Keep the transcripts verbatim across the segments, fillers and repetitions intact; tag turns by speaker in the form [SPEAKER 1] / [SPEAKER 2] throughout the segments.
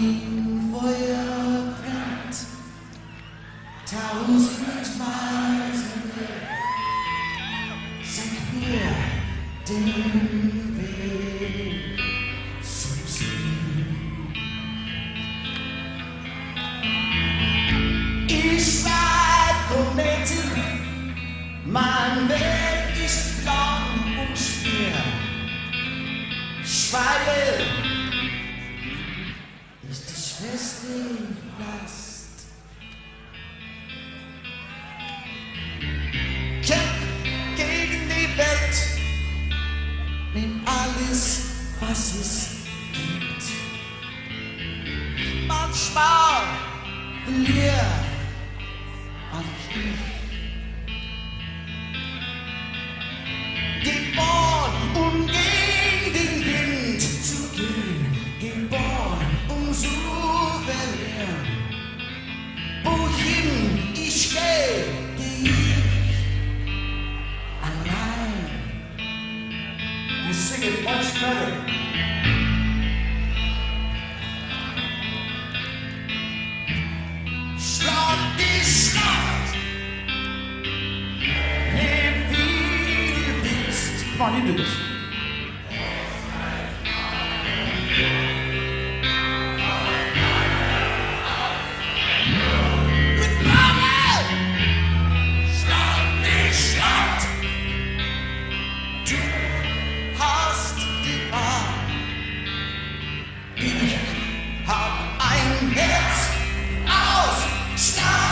[SPEAKER 1] Ein Feuer brennt tausendmal zeig mir den Weg zum Ziel. Ich war Kometen, mein Weg ist lang und schwer. Schweige ist die schwerste Last. Kämpf gegen die Welt, nimm alles, was es gibt. Manchmal verliere auch ich. Geboren, um gegen den Wind zu gehen, geboren, um zu verlieren. Wohin ich gehe, geh ich allein.
[SPEAKER 2] You sing it much better.
[SPEAKER 1] Schlag die Schlacht, leb wie du willst.
[SPEAKER 2] Come on, you do this.
[SPEAKER 1] Mit Power, schlag die Schlacht. Du hast die Wahl. Ich hab ein Herz aus Stahl.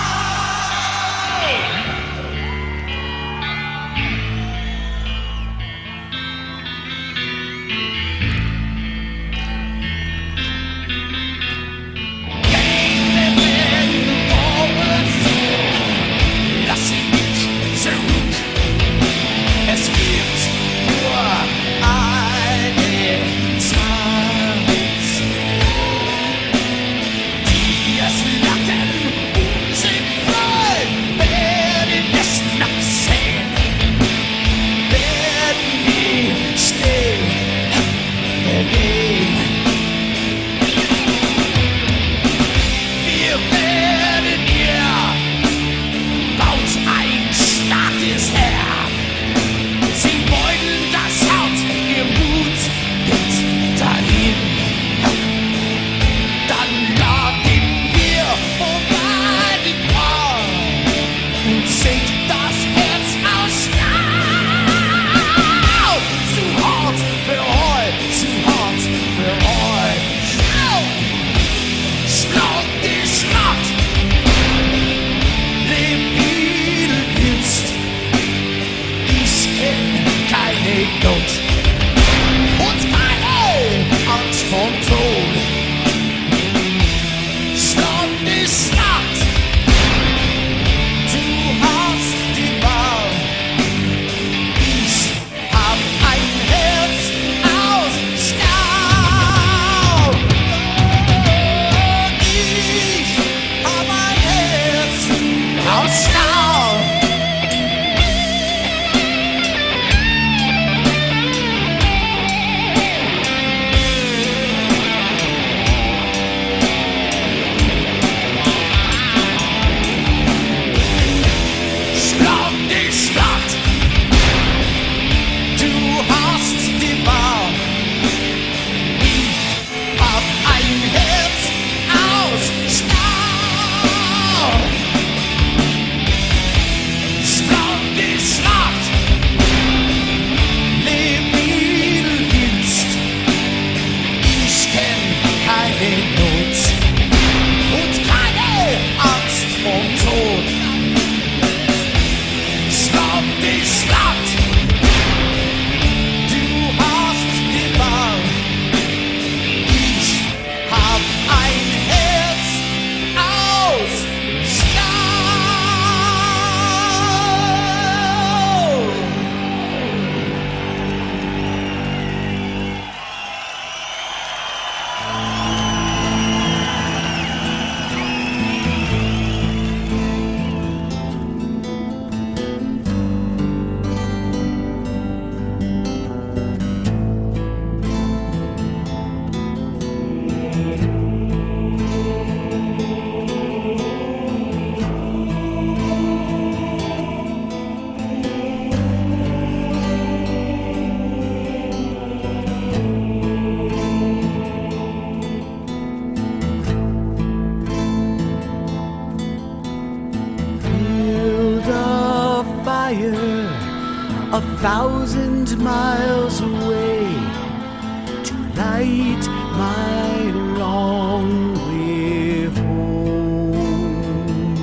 [SPEAKER 1] thousand miles away to light my long way home.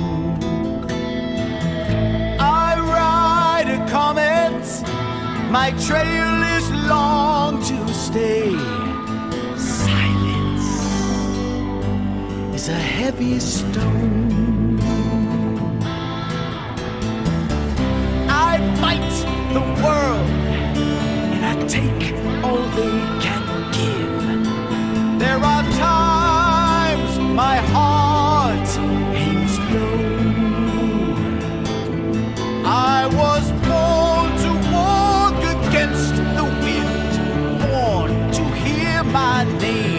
[SPEAKER 1] I ride a comet, my trail is long to stay. Silence is a heavy stone. I fight the world and I take all they can give. There are times my heart hangs low. I was born to walk against the wind, born to hear my name.